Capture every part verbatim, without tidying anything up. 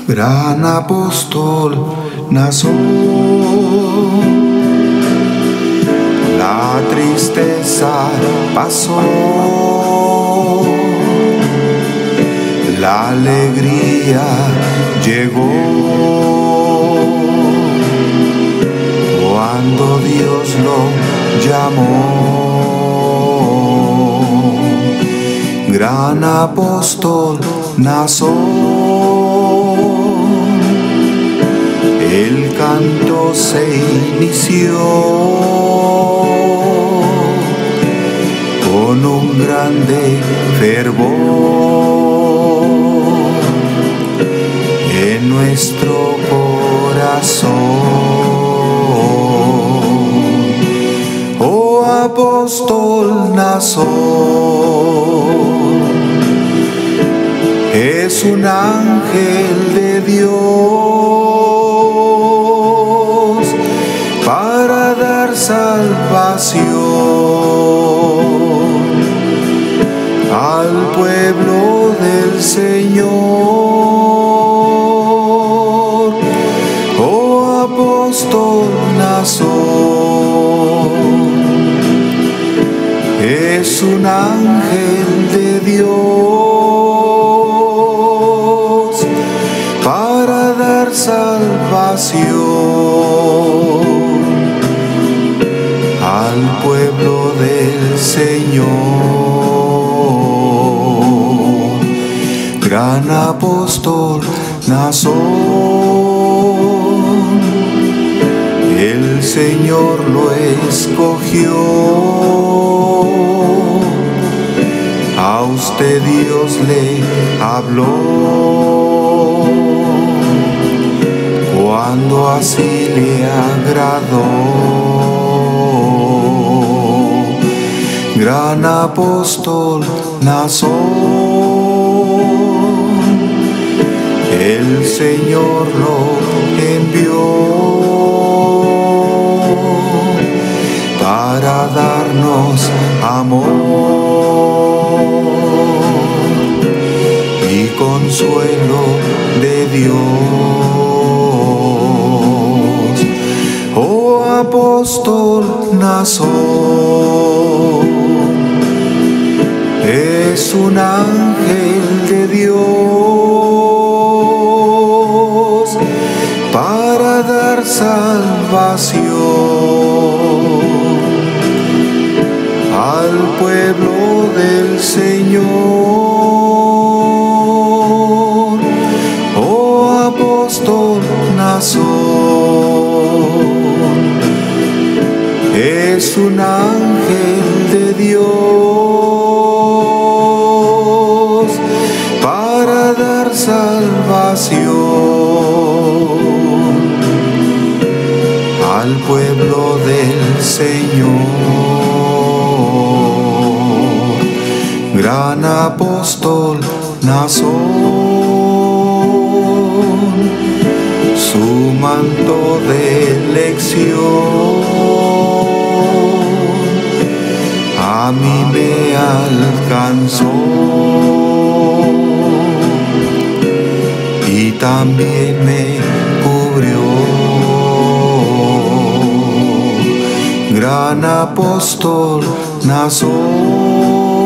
Gran apóstol Nazón, la tristeza pasó, la alegría llegó cuando Dios lo llamó. Gran apóstol Nazón, el canto se inició con un grande fervor en nuestro corazón. Oh apóstol Nazón, es un ángel de Dios para dar salvación al pueblo del Señor. Oh apóstol Nazón, es un ángel de Dios para dar salvación al pueblo del Señor. Gran apóstol Nazón, el Señor lo escogió, a usted Dios le habló, cuando así le agradó. Gran apóstol Nazón, el Señor lo envió para darnos amor y consuelo de Dios. Oh apóstol Nazón, es un ángel de Dios para dar salvación al pueblo del Señor. Oh apóstol Nazón, es un ángel de Dios para dar salvación al pueblo del Señor. Gran apóstol Nazón, su manto de elección a mí me alcanzó y también me cubrió. Gran apóstol Nazón,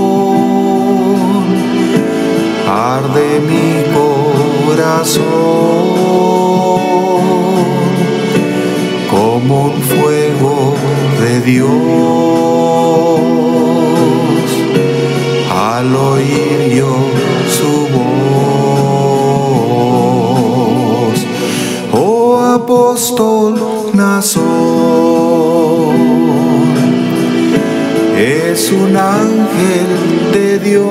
arde mi corazón como un fuego de Dios al oír yo su voz. Oh apóstol Nazón, es un ángel de Dios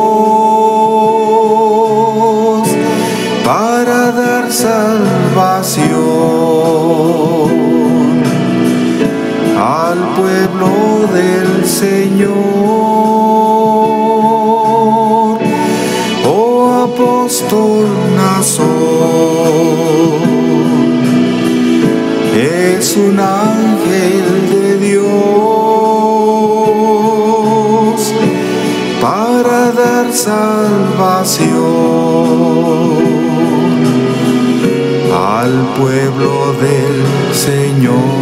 para dar salvación al pueblo del Señor. Oh apóstol Nazón, es un ángel de Dios para dar salvación Señor.